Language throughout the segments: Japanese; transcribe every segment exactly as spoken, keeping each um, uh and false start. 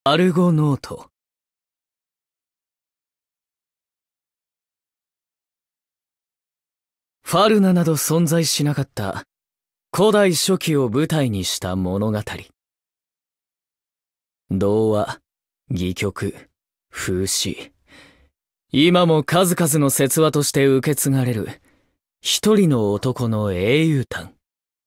アルゴノート。ファルナなど存在しなかった古代初期を舞台にした物語。童話、戯曲、風刺。今も数々の説話として受け継がれる一人の男の英雄譚。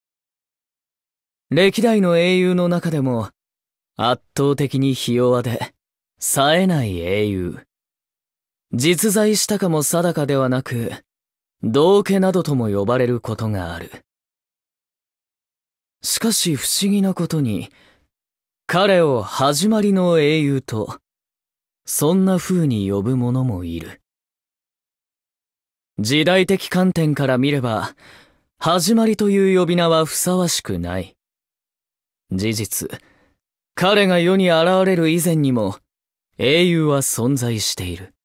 歴代の英雄の中でも圧倒的にひ弱で冴えない英雄。実在したかも定かではなく、道化などとも呼ばれることがある。しかし不思議なことに、彼を始まりの英雄と、そんな風に呼ぶ者もいる。時代的観点から見れば、始まりという呼び名はふさわしくない。事実、彼が世に現れる以前にも、英雄は存在している。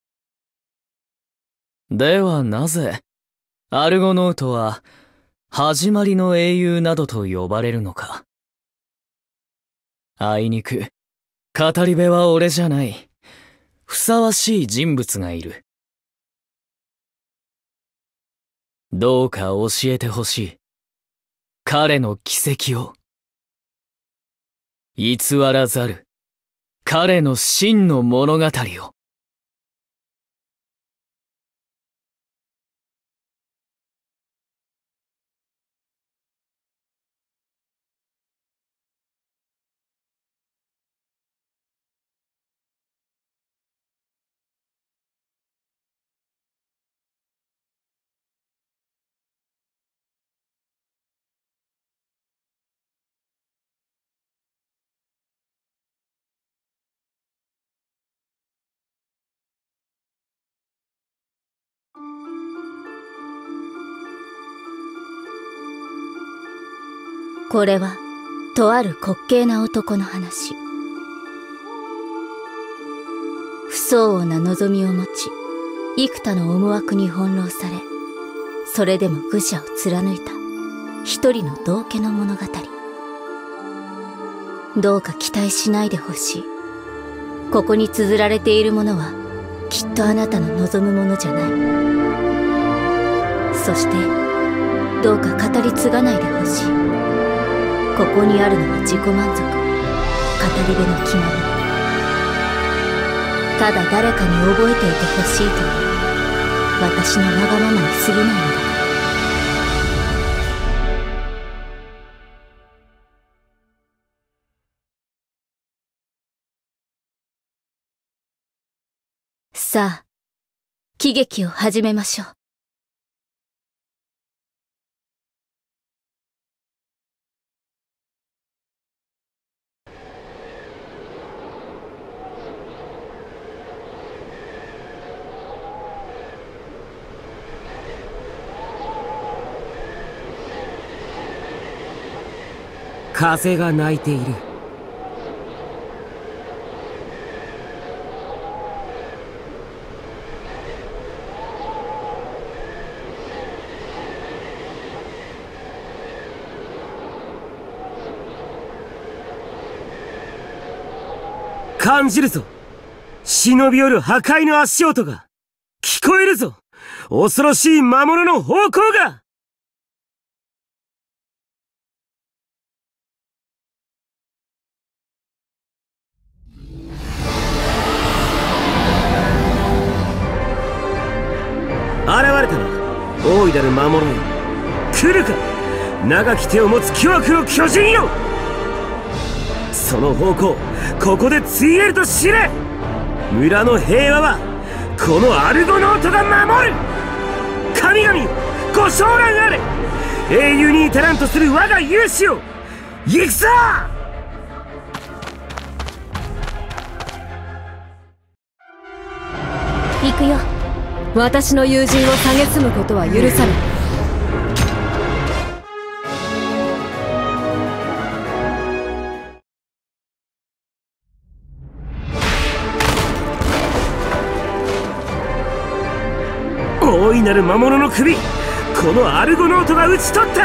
ではなぜ、アルゴノートは、始まりの英雄などと呼ばれるのか。あいにく、語り部は俺じゃない。ふさわしい人物がいる。どうか教えてほしい。彼の軌跡を。偽らざる、彼の真の物語を。 これはとある滑稽な男の話。不相応な望みを持ち、幾多の思惑に翻弄され、それでも愚者を貫いた一人の道化の物語。どうか期待しないでほしい。ここに綴られているものはきっとあなたの望むものじゃない。そしてどうか語り継がないでほしい。ここにあるのは自己満足、語り部の決まり。ただ誰かに覚えていてほしいという私のわがままに過ぎないのだから。さあ、喜劇を始めましょう。 風が鳴いている。感じるぞ。忍び寄る破壊の足音が聞こえるぞ。恐ろしい魔物の咆哮が。現れたな、大いなる魔物よ。来るか、長き手を持つ巨悪の巨人よ。その方向、ここでついえると知れ。村の平和はこのアルゴノートが守る。神々よ、ご昇覧あれ。英雄に至らんとする我が勇士よ、行くぞ。 行くよ。私の友人を蔑むことは許さない。 大いなる魔物の首、このアルゴノートが討ち取った。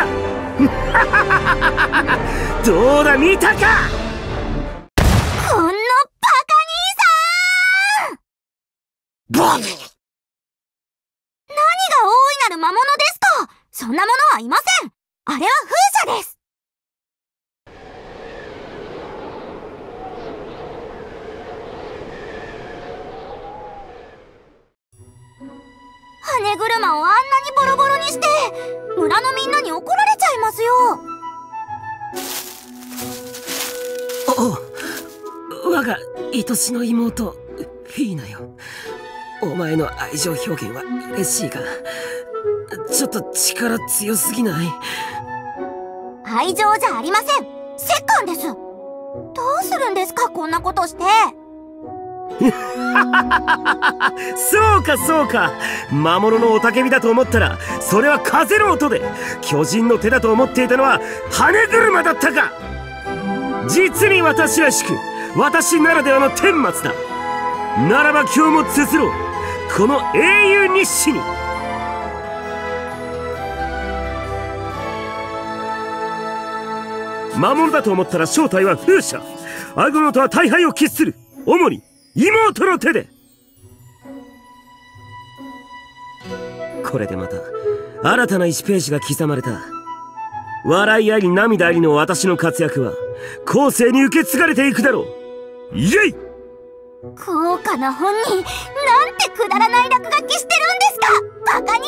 どうだ、見たか。 こんなバ何が大いなる魔物ですか。そんなものはいません。あれは風車です。羽車をあんなにボロボロにして村のみんなに怒られちゃいますよ。 お、我が愛しの妹フィーナよ。お前の愛情表現は嬉しいが、ちょっと力強すぎない？ 愛情じゃありません。折檻です。どうするんですか、こんなことして。 そうかそうか、魔物の雄たけびだと思ったらそれは風の音で、巨人の手だと思っていたのは羽車だったか。実に私らしく、私ならではの顛末だ。ならば今日も綴ろう、この英雄日誌に。魔物だと思ったら正体は風車。アグノとは大敗を喫する、主に妹の手で。これでまた新たないちページが刻まれた。笑いあり涙ありの私の活躍は後世に受け継がれていくだろう。イエイ。 高価な本になんてくだらない落書きしてるんですか、バカ兄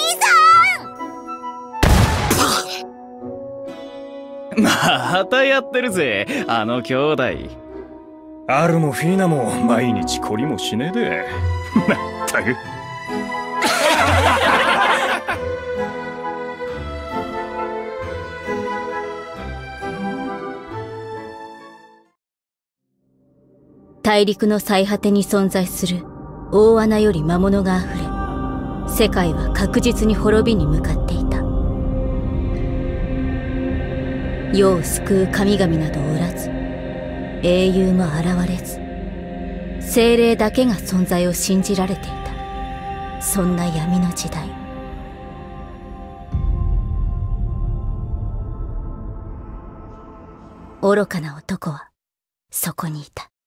さん。 またやってるぜ、あの兄弟。 アルもフィーナも毎日懲りもしねえで。まったく。 大陸の最果てに存在する大穴より魔物があふれ、世界は確実に滅びに向かっていた。世を救う神々などおらず、英雄も現れず、精霊だけが存在を信じられていた。そんな闇の時代、愚かな男はそこにいた。